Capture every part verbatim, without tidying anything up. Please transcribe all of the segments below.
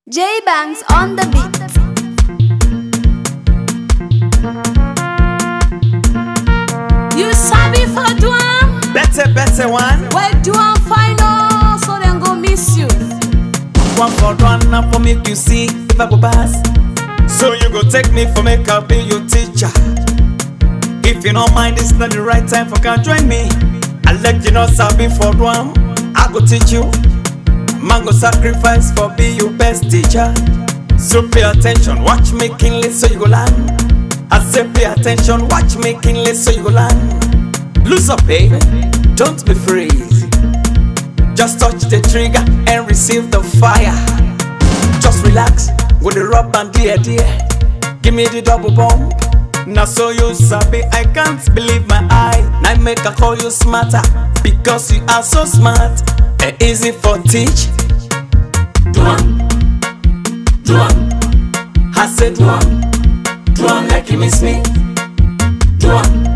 J Banks on the beat. You sabi for doing Better, better one. well doing final, so them go miss you. One for one, now for make you see if I go pass. So you go take me for make I be your teacher. If you don't mind, it's not the right time for can join me. I let you know sabi for one. I go teach you. Man go sacrifice for be your best teacher. So pay attention, watch me keenly so you go learn. I say pay attention, watch me keenly so you go learn. Lose up, baby, don't be freeze. Just touch the trigger and receive the fire. Just relax with the rub and dear dear. Give me the double bump. Now so you sabi, I can't believe my eye. Now make I call you smarter because you are so smart and easy for teach. Do one, do one. I said do one, do one like you miss me. Do one,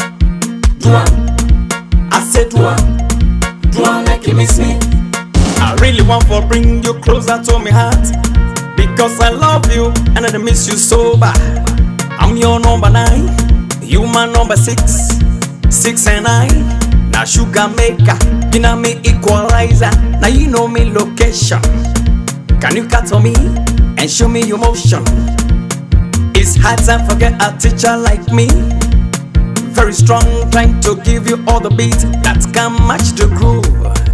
do one. I said do one, do one like you miss me. I really want to bring you closer to my heart because I love you and I miss you so bad. I'm your number nine, you my number six, six and nine. Now sugar maker, you know me equalizer. Now you know me location. Can you cut on me and show me your motion? It's hard time forget a teacher like me. Very strong, trying to give you all the beat that can match the groove.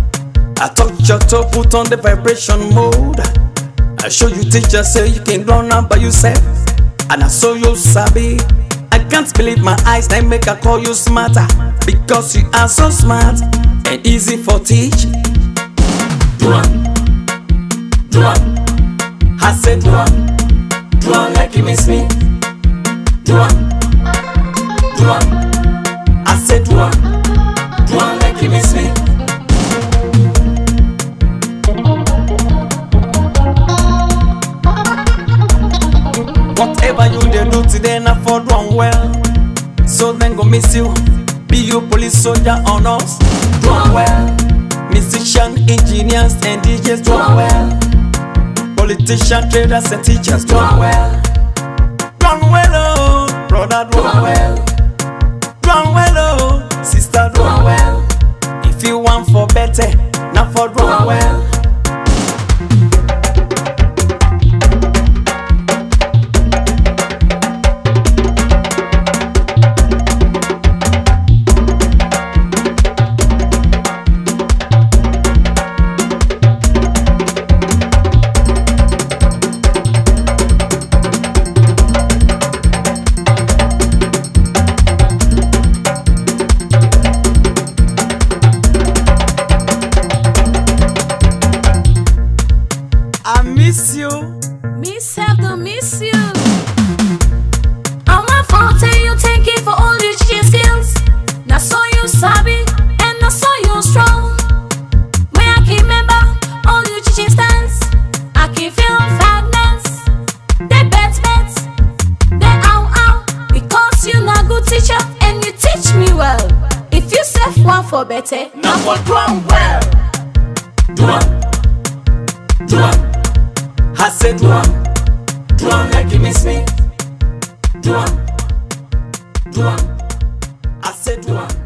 I touch your toe, put on the vibration mode. I show you teacher, say you can run up by yourself. And I saw you sabi. I can't believe my eyes, they make I call you smarter because you are so smart and easy for teach. Do one, do one. I said do one, do one like you miss me. Do one, do one. I said do one, do one like you miss me. Whatever you dey do today, na for run well. So then go miss you. Be you police, soldier, or nurse. Do well. Musician, engineers, and D Js. Do well. Politician, traders, and teachers. Do well. Do well, oh brother. Do well. Do well, oh sister. Do well. If you want for better, na for do well. I miss you. Me self to miss you. I'm a fault and you thank you for all your teaching skills. Now so you sabi and now so you strong. When I can remember all your teaching stands, I can feel sadness. They bet bet, they ow ow, because you not good teacher and you teach me well. If you self one for better, Now for drum well. Do one, do one. I said do one, do one like you miss me. Do one, do one. I said do one.